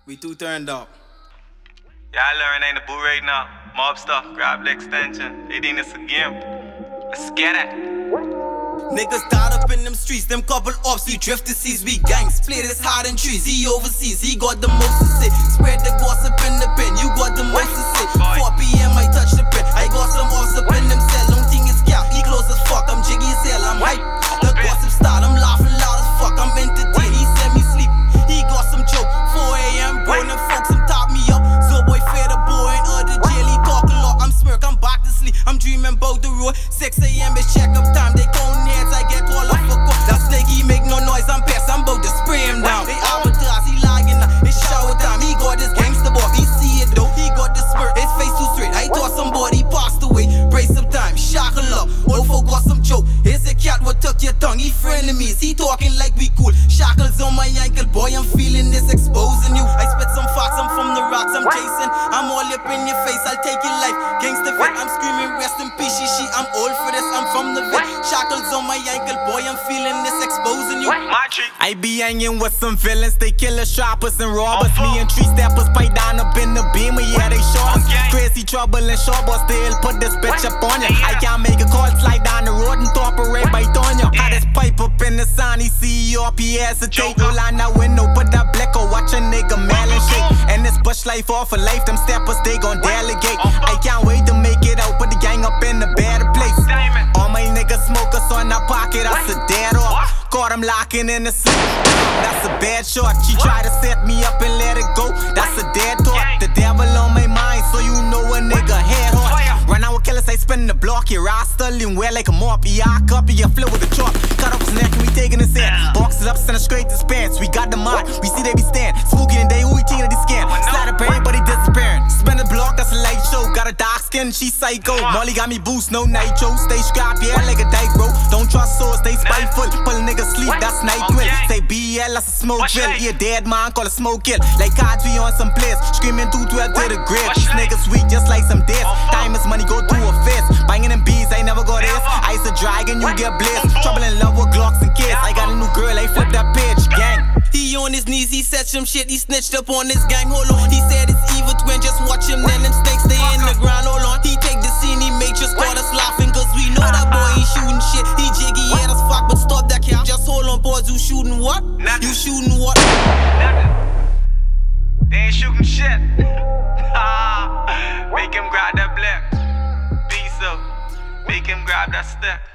We too turned up. Y'all learn ain't a boo right now. Mob stuff, grab the extension. They think it's a game. Let's get it. Niggas tied up in them streets, them couple ops, we drift the seas, we gangs. Play this hard in trees, he overseas, he got the most to say. Spread the gossip in the pen, you got the most to say. 4 PM I touch the pen, I got some ops up in them cell. Don't think it's cap, he close as fuck, I'm jiggy as hell, I'm hype. The gossip start, I'm laughing loud as fuck, I'm entertained, he send me sleep. He got some joke, 4 AM, bro, them folks, them top me up. So boy, fair the boy, in other jail, he talk a lot, I'm smirk, I'm back to sleep. I'm dreaming about the road, 6 AM is check up time, they count heads, I get call up for go. That snake, he make no noise, I'm pissed, I'm about to spray him down. They albatross, he lagging now, it's shower time, he got this gangster boy, he see it though, he got the smirk, his face too straight. I thought somebody passed away, brace some time, shackle up, old folk got some joke. Here's a cat what took your tongue, he frenemies, he talking like we cool. Shackles on my ankle, boy, I'm feeling this, exposing you. I spit some facts, I'm from the rocks, I'm chasing, I'm all up in your face, I'll take your life. Gangster vet, I'm screaming rest in peace, she, I'm old for this, I'm from the vet. Shackles on my ankle, boy, I'm feeling this, exposing you. I be hanging with some villains, they killers, shoppers, and robbers. Me and tree steppers bite down up in the beam, yeah, they show us. Crazy trouble and short, but still put this bitch up on ya. I can't make a call, slide down the road and operate by Tonya. Hottest pipe up in the sun, he see you up, he hesitate. Roll on that window, put that blick or watch a nigga mail and shake. And this bush life off for life, them steppers, they gon' delegate. I can't wait to make it out, put the gang up in a better place. All my niggas smokers on that pocket, that's a dead off. Caught him locking in the sleep, that's a bad shot. She tried to set me up and let it go, that's a dead thought. The devil on my mind, so you know a nigga head hot. Right now with killers, I spin the block, your rasta lean wear like a mop. Yeah, I copy your flow with a chalk. Cut off his neck and we taking his head. Box it up, send it straight to his pants. We got the mod, we see they be stand. Spooky and day, who we team of the scan. Slide up everybody disappearing. Spin the block, that's a light show. Got a dark skin, she psycho. Molly got me boost, no nitro. Stay scrap, yeah, like a dyke bro. Don't trust souls, stay spiteful. Pull a nigga sleep, that's night grill. Say BL, that's a smoke drill. He a dead man, call a smoke kill. Like cards, we on some place. Screaming 212 to the grave. These niggas weak, just like some death. Time is money, go through a fist. Banging them bees, I never got this. Ice a dragon, you get blessed. Trouble in love with Glocks and kids. I got a new girl, I flip that bitch, gang. He on his knees, he said some shit, he snitched up on his gang, hold on. He said it's evil twin, just watch him, then them snakes stay in the ground, hold on. He take the scene, he make just start us laughing, cause we know that boy ain't shooting shit. He jiggy, yeah, that's fuck, but stop that cap. Just hold on, boys, you shooting what? Nothing. You shooting what? Nothing. They ain't shooting shit. Make him grab that black. Be so. Make him grab that stick.